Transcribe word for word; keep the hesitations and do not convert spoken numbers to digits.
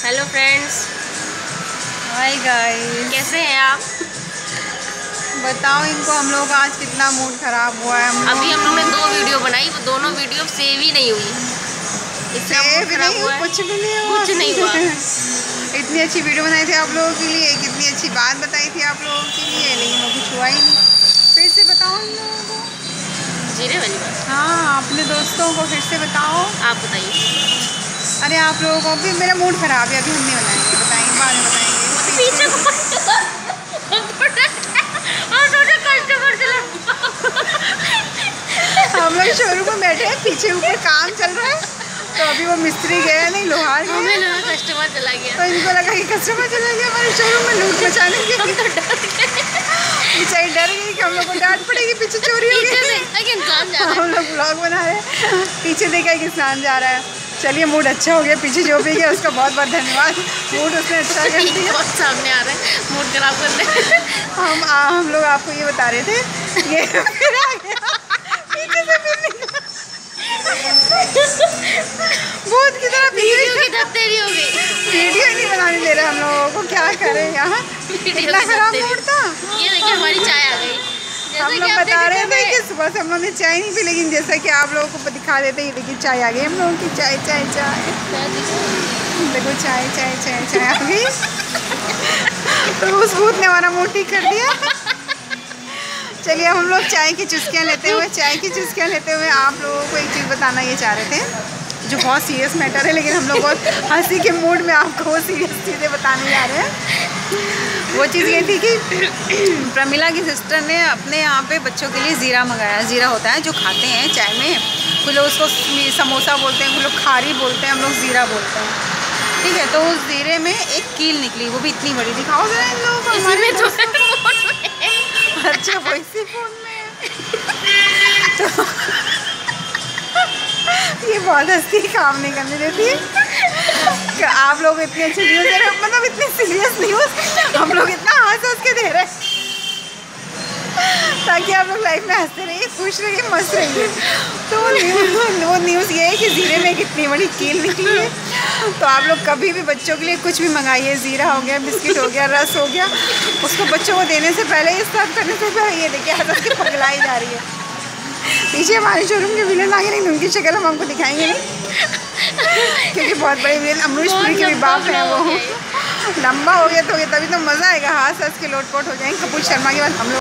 Hello friends, hi guys, कैसे हैं आप? बताओ इनको हम लोग आज कितना मूड खराब हुआ है। हम अभी हम लोग ने दो वीडियो बनाई, वो दोनों वीडियो सेव ही नहीं हुई। इतना मूड खराब हुआ है, कुछ भी नहीं हुआ, कुछ नहीं हुआ। इतनी अच्छी वीडियो बनाई थी आप लोगों के लिए, कितनी अच्छी बात बताई थी आप लोगों के लिए, लेकिन वो कुछ हुआ ही नहीं। फिर से बताओ हम लोगों को जीरे वाली बात। हाँ, अपने दोस्तों को फिर से बताओ। आप बताइए। अरे आप लोगों को भी मेरा मूड खराब है, अभी हम नहीं बनाएंगे, बताएंगे बाद में बताएंगे। पीछे हम लोग शोरूम में बैठे हैं, पीछे ऊपर काम चल रहा है, तो अभी वो मिस्त्री गया नहीं, लोहार गया, हमें लगा कस्टमर चला गया, तो इनको लगा कि कस्टमर चला गया हमारे शोरूम में लूट मचाने के। हम तो डर गए, बेचारी डर गई कि हम लोग को डांट पड़ेगी, पीछे चोरी हो गई। हम लोग ब्लॉग बना रहे हैं, पीछे देखा कि स्नान जा रहा है। चलिए, मूड अच्छा हो गया, पीछे जो भी गया उसका बहुत बहुत धन्यवाद, मूड उसने अच्छा कर दिया। बहुत सामने आ रहा है मूड खराब करने। हम आ, हम लोग आपको ये बता रहे थे, ये फिर आ गया पीछे से, फिर बहुत की तरह वीडियो की धत्तेरी हो गई, वीडियो नहीं बनाने दे रहे हम लोगों को, क्या करें यहाँ, इतना खराब मूड था। ये देखिए हमारी चाय आ गई। हम लोग बता रहे थे कि सुबह से हम लोगों ने चाय नहीं पी, लेकिन जैसा कि आप लोगों को दिखा देते हैं, ये देखिए चाय आ गई हम लोगों की, चाय चाय चाय देखो, चाय चाय चाय चाय आ गई। तो उस भूत ने हमारा मूड ठीक कर दिया। चलिए, हम लोग चाय की चुस्कियाँ लेते हुए चाय की चुस्कियाँ लेते हुए आप लोगों को एक चीज़ बताना ये चाह रहे थे, जो बहुत सीरियस मैटर है, लेकिन हम लोग बहुत हंसी के मूड में आपको वो सीरियस चीज़ें बताने जा रहे हैं। वो चीज़ ये थी कि प्रमिला की सिस्टर ने अपने यहाँ पे बच्चों के लिए ज़ीरा मंगाया। ज़ीरा होता है जो खाते हैं चाय में, कुछ लोग उसको समोसा बोलते हैं, कुछ लोग खारी बोलते हैं, हम लोग ज़ीरा बोलते हैं, ठीक है। तो उस ज़ीरे में एक कील निकली, वो भी इतनी बड़ी, दिखाओ जरा इन लोगों को। अच्छा, वो इसी फोन में तो ये बहुत हंसी काम नहीं करने देती है। आप लोग इतने अच्छे न्यूज़ दे रहे हैं, मतलब इतनी सीरियस न्यूज़ हम लोग इतना हंस हंस के दे रहे हैं, ताकि आप लोग लाइफ में हंसते रहिए, खुश रहिए, मस्त रहिए। तो वो न्यूज़ वो न्यूज़ ये है कि ज़ीरे में कितनी बड़ी कील निकली है। तो आप लोग कभी भी बच्चों के लिए कुछ भी मंगाइए, ज़ीरा हो गया, बिस्किट हो गया, रस हो गया, उसको बच्चों को देने से पहले, इस सर्व करने से पहले ये देखिए हंस के पगलाई जा रही है। पीछे हमारे शोरूम के विलेन आगे, नहीं उनकी शक्ल हम आपको दिखाएंगे नहीं, क्योंकि बहुत बड़े विलेन अमरीश पुरी के भी बाप हैं। वो लंबा हो गया तो तभी तो मज़ा आएगा, हंस हंस के लोटपोट हो जाएंगे। कपूर शर्मा के बाद हम लोग